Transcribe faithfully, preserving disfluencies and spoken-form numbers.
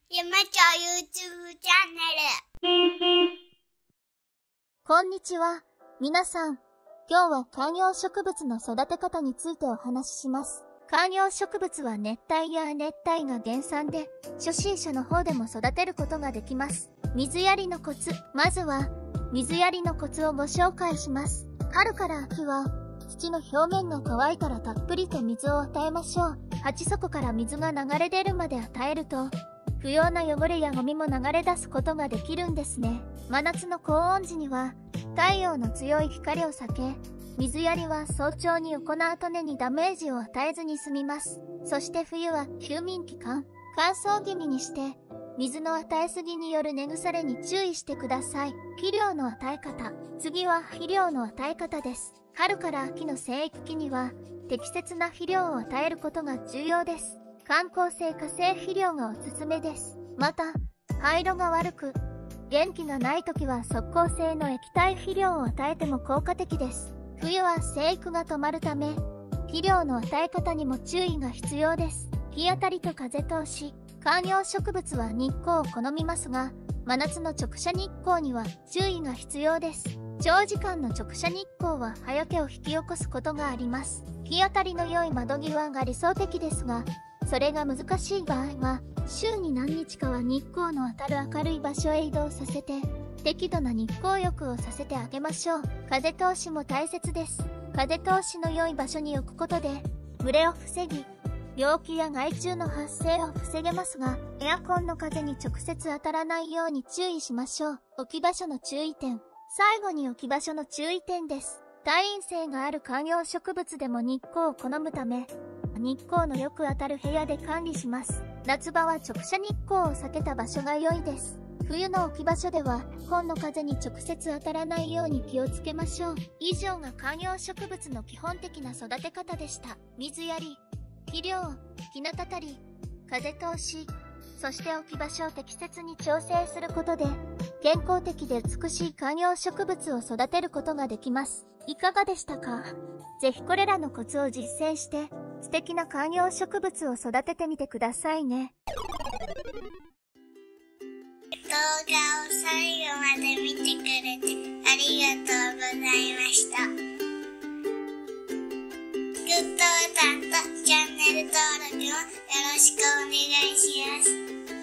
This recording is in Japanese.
ゆめちゃん YouTube チャンネル。 こんにちは。皆さん、今日は観葉植物の育て方についてお話しします。観葉植物は熱帯や亜熱帯が原産で、初心者の方でも育てることができます。水やりのコツ。まずは、水やりのコツをご紹介します。春から秋は、土の表面が乾いたらたっぷりと水を与えましょう。鉢底から水が流れ出るまで与えると、不要な汚れやゴミも流れ出すことができるんですね。真夏の高温時には太陽の強い光を避け、水やりは早朝に行うと根にダメージを与えずに済みます。そして冬は休眠期間、乾燥気味にして水の与えすぎによる根腐れに注意してください。肥料の与え方。次は肥料の与え方です。春から秋の生育期には適切な肥料を与えることが重要です。感光性化成肥料がおすすめです。また、葉色が悪く、元気がない時は即効性の液体肥料を与えても効果的です。冬は生育が止まるため、肥料の与え方にも注意が必要です。日当たりと風通し。観葉植物は日光を好みますが、真夏の直射日光には注意が必要です。長時間の直射日光は葉焼けを引き起こすことがあります。日当たりの良い窓際が理想的ですが、それが難しい場合は、週に何日かは日光の当たる明るい場所へ移動させて、適度な日光浴をさせてあげましょう。風通しも大切です。風通しの良い場所に置くことで、蒸れを防ぎ、病気や害虫の発生を防げますが、エアコンの風に直接当たらないように注意しましょう。置き場所の注意点。最後に置き場所の注意点です。耐陰性がある観葉植物でも日光を好むため、日光のよく当たる部屋で管理します。夏場は直射日光を避けた場所が良いです。冬の置き場所では、紺の風に直接当たらないように気をつけましょう。以上が観葉植物の基本的な育て方でした。水やり、肥料、日のたたり、風通し、そして置き場所を適切に調整することで、健康的で美しい観葉植物を育てることができます。いかがでしたか？ぜひこれらのコツを実践して、素敵な観葉植物を育ててみてくださいね。 動画を最後まで見てくれてありがとうございました。グッドボタンとチャンネル登録もよろしくお願いします。